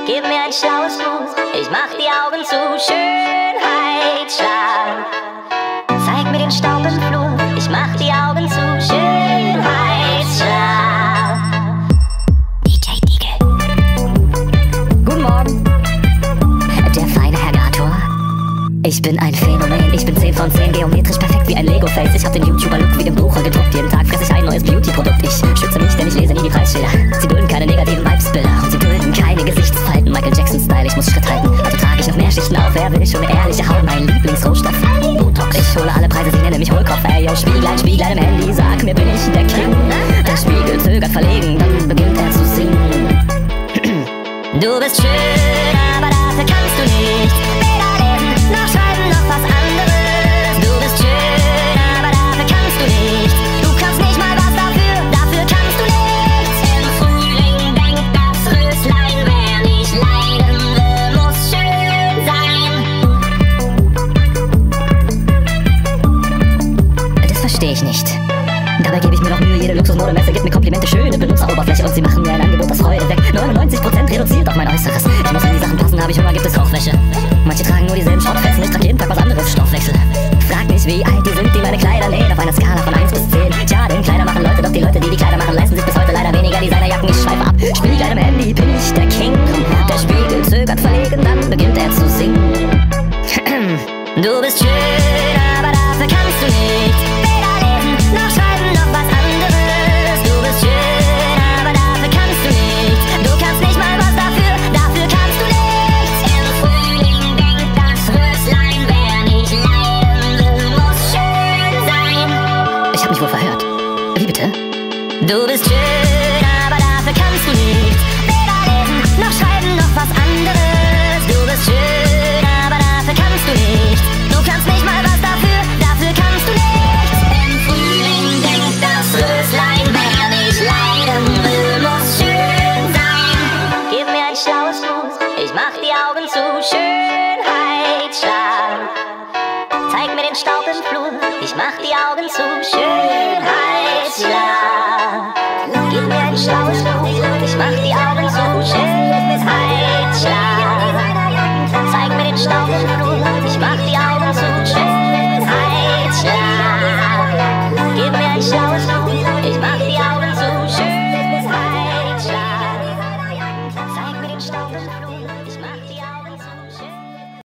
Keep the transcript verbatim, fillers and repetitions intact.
Gib mir ein schlaues Buch, ich mach die Augen zu. Schönheitsschlag. Zeig mir den Staub im Flur, ich mach die Augen zu. Schönheitsschlag. D J Deagle. Guten Morgen, der feine Herr Gator. Ich bin ein Phänomen, ich bin zehn von zehn, geometrisch perfekt wie ein Lego-Face. Ich hab den YouTuber-Look wie im Buche gedruckt. Jeden Tag fress ich ein neues Beauty-Produkt. Ich schütze mich, denn ich lese nie die Preisschilder. Sie dulden keine negativen Vibesbilder und sie dulden keine Gesichtsfalten. Michael Jackson-Style, ich muss Schritt halten. Also trage ich noch mehr Schichten auf. Wer will schon eine ehrliche Haut? Mein Lieblingsrohstoff, Botox. Ich hole alle Preise, sie nennen mich Hohlkopf. Ey, yo, Spieglein, Spieglein im Handy, sag mir, bin ich der King? Der Spiegel zögert verlegen, dann beginnt er zu singen. Du bist schön.